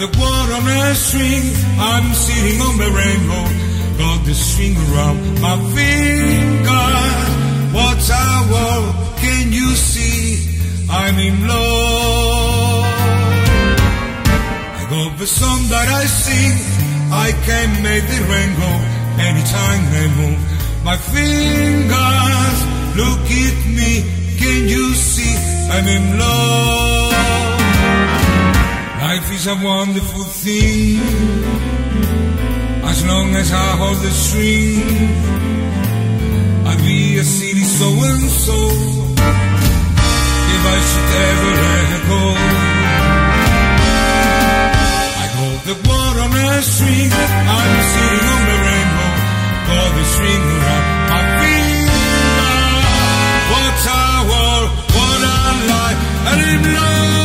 the world on a string, I'm sitting on the rainbow, got the string around my finger. What's our world? Can you see? I'm in love. I got the song that I sing, I can make the rain go anytime they move my fingers. Look at me, can you see? I'm in love. Life is a wonderful thing, as long as I hold the string. I'll be a city so and so, if I should ever let her go. I hold the world on a string, I'm sitting on the rainbow, got the string around my finger. What's our world, what a life, and in love.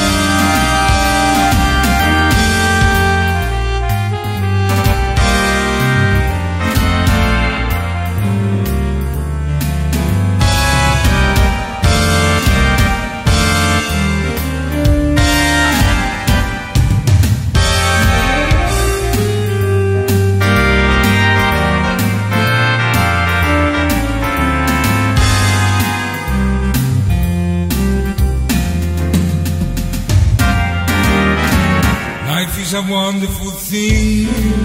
It's a wonderful thing,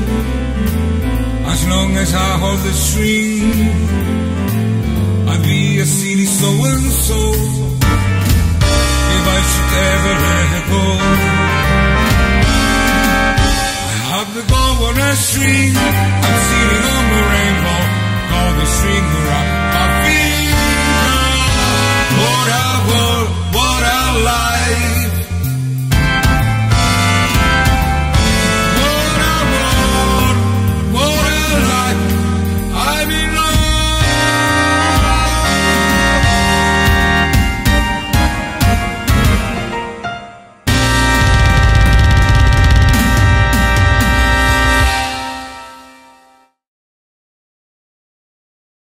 as long as I hold the string. I'll be a silly so and so, if I should ever let her go. I have the bow on a string, I'm sitting on the rainbow, got the string.